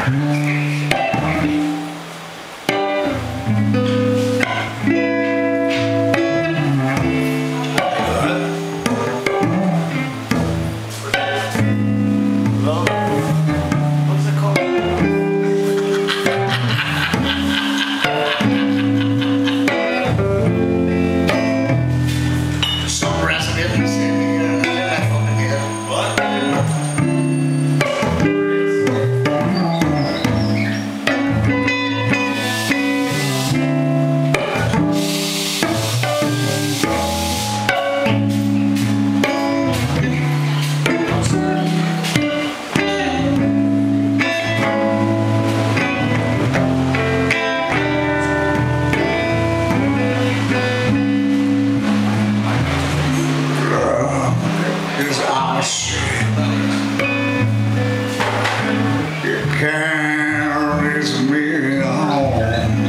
Carries me home.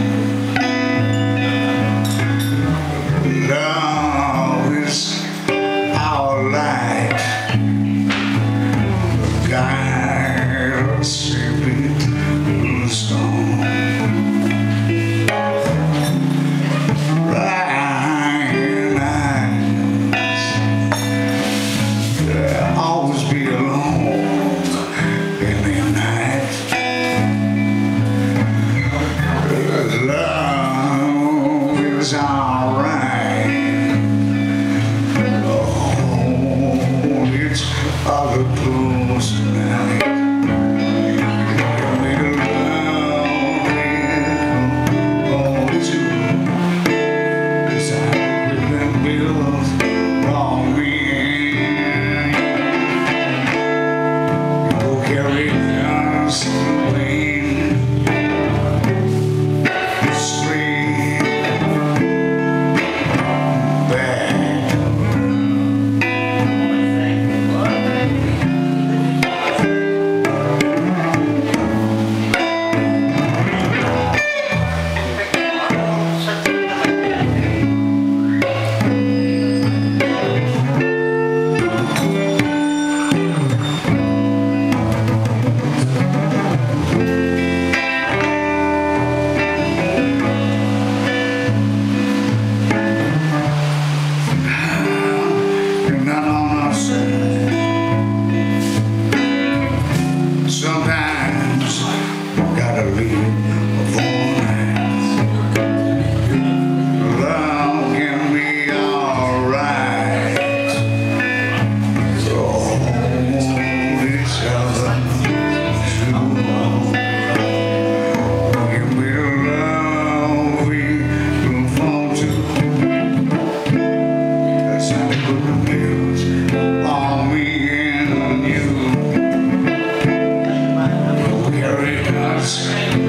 Love is our light. The guide sleeping in the storm. Crying eyes, they'll always be alone in the night. Love is alright. Oh, it's other close tonight. Give me the love we want to. 'Cause I've been built on me. You'll carry us away. Sometimes gotta leave before night. Love can be alright. So hold each other too long. Give me the love we look forward to. 'Cause I put the bills on me and you. Carry us